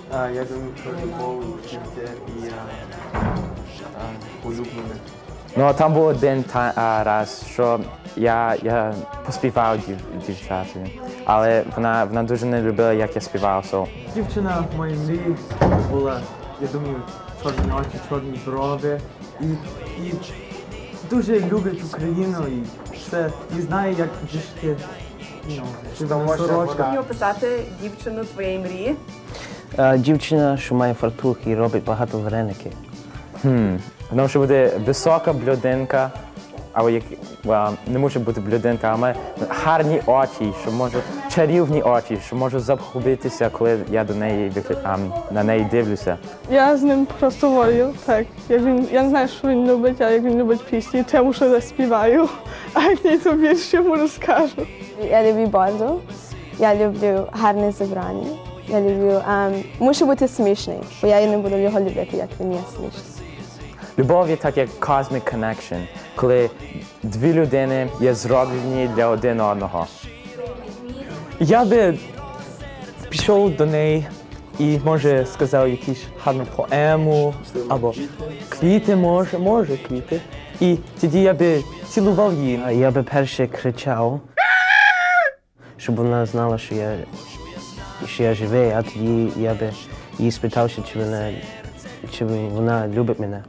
Я думаю про любов, життя і улюблене. Ну, там був один раз, що я поспівав дівчатою, але вона дуже не любила, як я співав. Дівчина моєї мрії була, я думаю, чорні очі, чорні брови і дуже любить Україну і знає, як жити. Можна описати дівчину твоєї мрії? Дівчина, що має фартух і робить багато вареників. Вона може бути висока блондинка, або не може бути блондинка, а має гарні очі, що може чарівні очі, що можу загубитися, коли я на неї дивлюся. Я з ним просто говорю, так. Я не знаю, що він любить, а як він любить пісні, тому що заспіваю, а як ні, то більше йому розкажу. Я люблю базу, я люблю гарне зібрання, я люблю, мушу бути смішний, бо я не буду його любити, як він є смішний. Любов є так, як cosmic connection, коли дві людини є зроблені для один одного. Я би пішов до неї і, може, сказав якусь гарну поему, або квіти, може квіти. І тоді я би цілував її. Я би перше кричав, щоб вона знала, що я живий, а тоді я би її спитав, чи вона любить мене.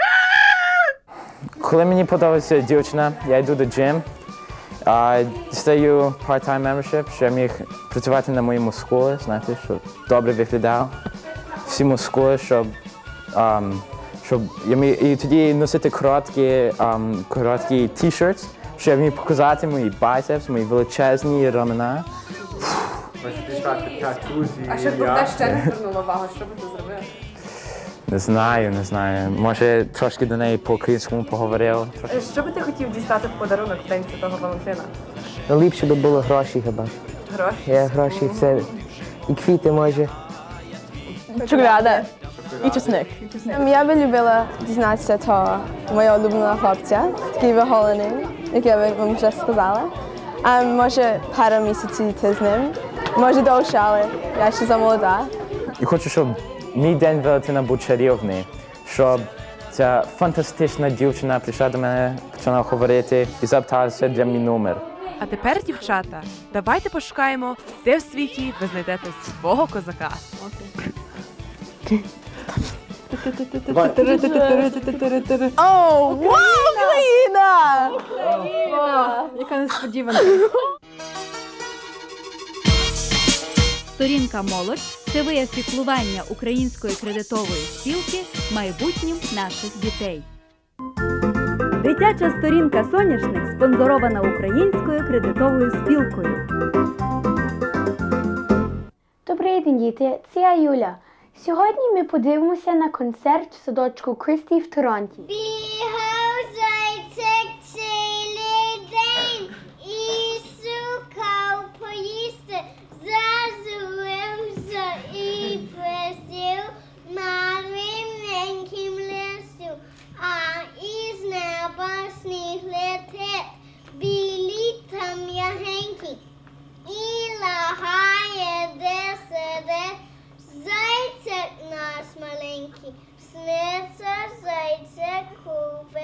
Коли мені подобається дівчина, я йду до джим, дістаю part-time membership, щоб я міг працювати на мої мускули, знаєте, щоб добре виглядав. Всі мускули, щоб я міг і тоді носити короткі t-shirts, щоб я міг показати мої біцепс, мої величезні рамена. А щоб вона ще не звернула увагу, що би ти зробив? Не знаю. Може, трошки до неї по-українському поговорив. Що би ти хотів дістати в подарунок в День Святого Валентина? Ліпше би було гроші хіба. Гроші? Гроші, все. І квіти, може. Чоколяда і чесник. Я би любила дізнатися того моєго улюбленого хлопця, такий виголений, як я вам вже сказала. Може, пару місяців йти з ним. Може, довше, але я ще замолода. І хочу, щоб мій День Валентина був чарівний, щоб ця фантастична дівчина прийшла до мене, почала говорити і запиталася для мій номер. А тепер, дівчата, давайте пошукаємо, де в світі ви знайдете свого козака. О, Україна! Яка несподіванка. Сторінка «Молодь» – це вияв піклування Української кредитової спілки майбутнім наших дітей. Дитяча сторінка «Соняшник» спонсорована Українською кредитовою спілкою. Добрий день, діти! Це я Юля. Сьогодні ми подивимося на концерт в садочку Крісті в Торонті. Бігав зайчик цілий день і шукав поїсти, зазулився і присів на рівненькім лісу, а із неба сніг летить, білі та м'ягенькі, і лагає, де сидить зайчик наш маленький, сниться зайчику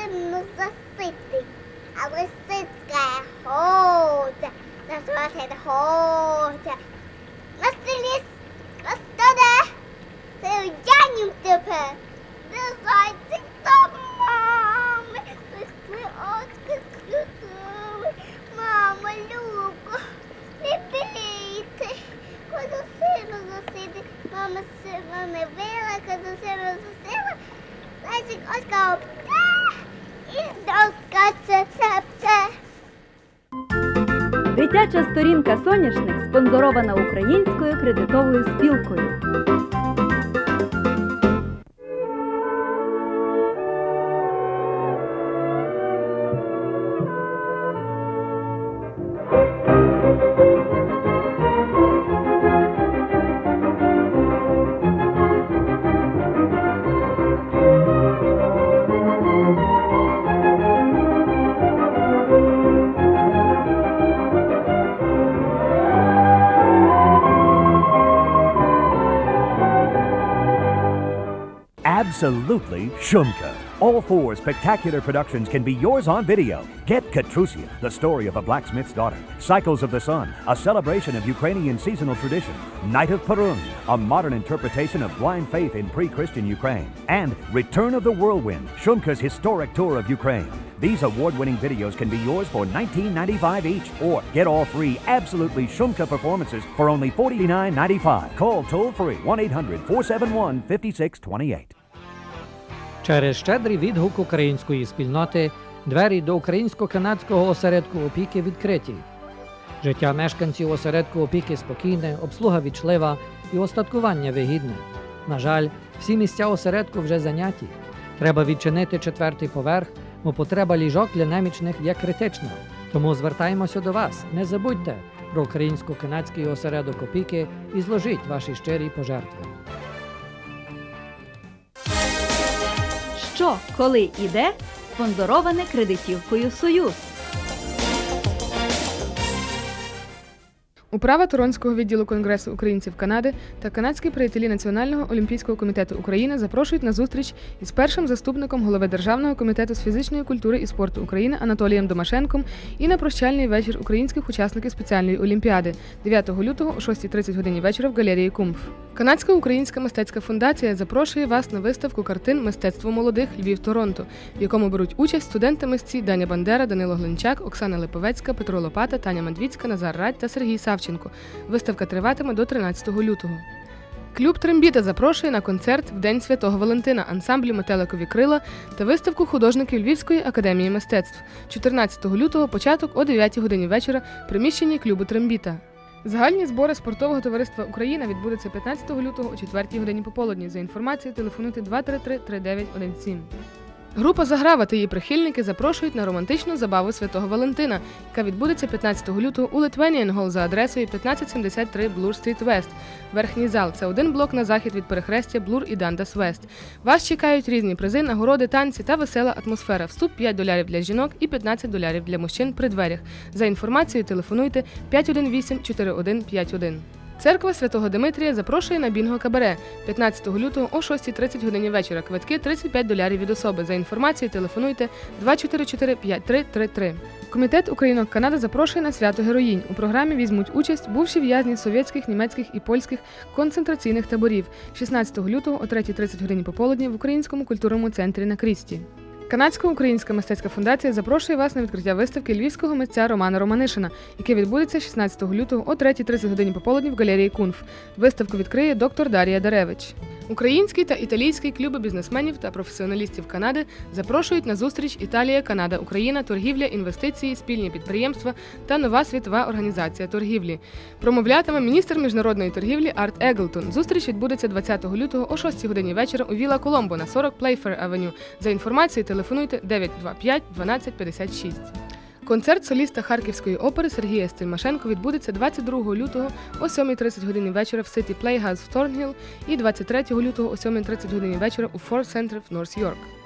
сильно заситий, а лисицька хоче, назвати хоче. На столі стоде, це одягнем тепер, де зайцик до мами, прийшли очки сльозили. Мама, Любо, не бійте, коли сильно засидить, мама сильно не вила, коли сильно засила, зайчик очка обте, і доскаче цепце. Дитяча сторінка «Соняшник» спонсорована Українською кредитовою спілкою. Absolutely Shumka. All 4 spectacular productions can be yours on video. Get Katrusia, the story of a blacksmith's daughter. Cycles of the Sun, a celebration of Ukrainian seasonal tradition. Night of Perun, a modern interpretation of blind faith in pre-Christian Ukraine. And Return of the Whirlwind, Shumka's historic tour of Ukraine. These award-winning videos can be yours for $19.95 each, or get all 3 absolutely Shumka performances for only $49.95. Call toll-free 1-800-471-5628. Через щедрий відгук української спільноти двері до українсько-канадського осередку опіки відкриті. Життя мешканців осередку опіки спокійне, обслуга вічлива і остаткування вигідне. На жаль, всі місця осередку вже зайняті. Треба відчинити 4-й поверх, бо потреба ліжок для немічних є критична. Тому звертаємося до вас. Не забудьте про українсько-канадський осередок опіки і зложіть ваші щирі пожертви. Що, коли і де? Спонсороване кредитівкою «Союз». Управа Торонського відділу Конгресу українців Канади та канадські приятелі Національного олімпійського комітету України запрошують на зустріч із першим заступником голови Державного комітету з фізичної культури і спорту України Анатолієм Домашенком і на прощальний вечір українських учасників спеціальної олімпіади 9 лютого о 6:30 годині вечора в галереї Кумф. Канадська українська мистецька фундація запрошує вас на виставку картин «Мистецтво молодих. Львів-Торонто», в якому беруть участь студенти-митці Даня Бандера, Данило Глинчак, Оксана Липовецька, Петро Лопата, Таня Медвіцька, Назар Радь та Сергій Савченко. Виставка триватиме до 13 лютого. Клуб «Трембіта» запрошує на концерт в День Святого Валентина ансамблю «Метеликові крила» та виставку художників Львівської академії мистецтв. 14 лютого початок о 9 годині вечора в приміщенні клубу «Трембіта». Загальні збори спортового товариства «Україна» відбудуться 15 лютого о 4 годині пополудні. За інформацією телефонуйте 233-3917. Група «Заграва» та її прихильники запрошують на романтичну забаву Святого Валентина, яка відбудеться 15 лютого у Lithuanian Hall за адресою 1573 Bloor Street West. Верхній зал – це один блок на захід від перехрестя Bloor і Dundas West. Вас чекають різні призи, нагороди, танці та весела атмосфера. Вступ $5 для жінок і $15 для мужчин при дверях. За інформацією телефонуйте 518-4151. Церква Святого Димитрія запрошує на бінго-кабаре 15 лютого о 6:30 годині вечора. Квитки $35 від особи. За інформацією телефонуйте 244-5333. Комітет Українок-Канада запрошує на свято Героїнь. У програмі візьмуть участь бувші в'язні совєтських, німецьких і польських концентраційних таборів 16 лютого о 3:30 годині пополудні в Українському культурному центрі на Крісті. Канадська українська мистецька фундація запрошує вас на відкриття виставки львівського митця Романа Романишина, яке відбудеться 16 лютого о 3:30 годині пополудні в галереї Кунф. Виставку відкриє доктор Дар'я Даревич. Український та італійський клуби бізнесменів та професіоналістів Канади запрошують на зустріч «Італія, Канада, Україна. Торгівля, інвестиції, спільні підприємства та нова світова організація торгівлі». Промовлятиме міністр міжнародної торгівлі Арт Еглтон. Зустріч відбудеться 20 лютого о 6 годині вечора у Віла Коломбо на 40 Playfair Авеню. За інформацією телефонуйте 925 12 56. Концерт соліста Харківської опери Сергія Стельмашенко відбудеться 22 лютого о 7:30 годині вечора в City Playhouse в Торнхілл і 23 лютого о 7:30 годині вечора у Ford Center в Норс-Йорк.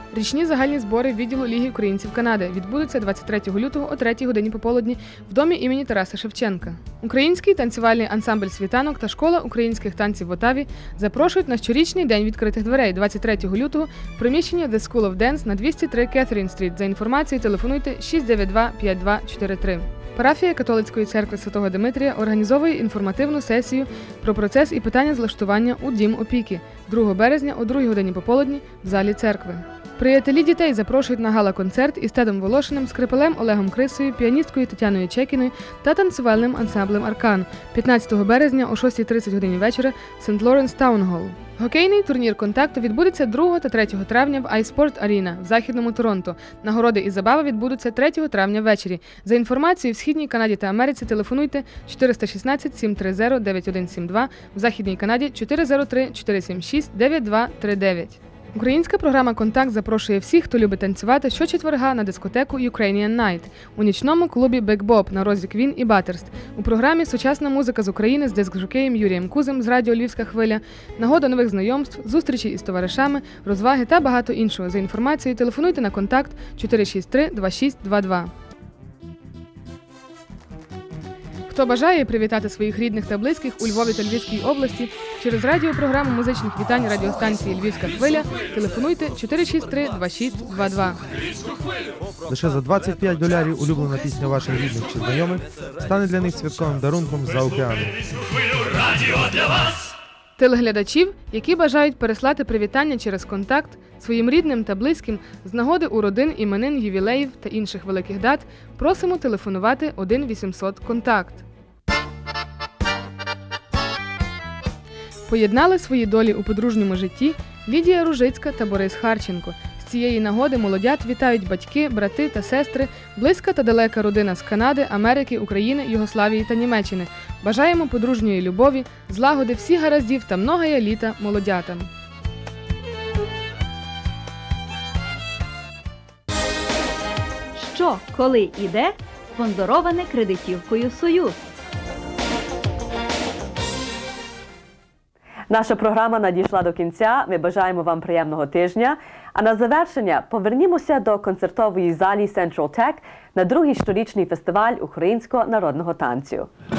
Річні загальні збори відділу Ліги українців Канади відбудуться 23 лютого о 3 годині пополудні в домі імені Тараса Шевченка. Український танцювальний ансамбль «Світанок» та школа українських танців в Отаві запрошують на щорічний день відкритих дверей 23 лютого в приміщення The School of Dance на 203 Кеттерін Стріт. За інформацією телефонуйте 692-5243. Парафія Католицької церкви Святого Димитрія організовує інформативну сесію про процес і питання злаштування у Дім опіки 2 березня о 2 годині пополудні в залі церкви. Приятелі дітей запрошують на гала-концерт із Тедом Волошиним, скрипалем Олегом Крисою, піаністкою Тетяною Чекіною та танцювальним ансамблем «Аркан» 15 березня о 6:30 годині вечора Сент Лоренс Таун-Холл. Хокейний турнір «Контакту» відбудеться 2 та 3 травня в iSport Arena в Західному Торонто. Нагороди і забава відбудуться 3 травня ввечері. За інформацією, в Східній Канаді та Америці телефонуйте 416-730-9172, в Західній Канаді 403-476-9239. Українська програма «Контакт» запрошує всіх, хто любить танцювати, щочетверга на дискотеку Ukrainian Night у нічному клубі Big Bob на розі Квін і Баттерст. У програмі сучасна музика з України з дискжокеєм Юрієм Кузем з радіо «Львівська хвиля», нагода нових знайомств, зустрічі із товаришами, розваги та багато іншого. За інформацією телефонуйте на «Контакт» 463-2622. Хто бажає привітати своїх рідних та близьких у Львові та Львівській області через радіопрограму музичних вітань радіостанції «Львівська хвиля», телефонуйте 463-2622. Лише за $25 улюблена пісня ваших рідних чи знайомих стане для них святковим дарунком з-за океану. Телеглядачів, які бажають переслати привітання через «Контакт» своїм рідним та близьким з нагоди уродин, іменин, ювілеїв та інших великих дат, просимо телефонувати 1-800-КОНТАКТ. Поєднали свої долі у подружньому житті Лідія Ружицька та Борис Харченко. З цієї нагоди молодят вітають батьки, брати та сестри, близька та далека родина з Канади, Америки, України, Югославії та Німеччини. Бажаємо подружньої любові, злагоди, всіх гараздів та многоя літа молодятам. Що, коли і де? Спонсороване кредитівкою «Союз». Наша програма надійшла до кінця. Ми бажаємо вам приємного тижня. А на завершення повернімося до концертової залі Central Tech на другий щорічний фестиваль українського народного танцю.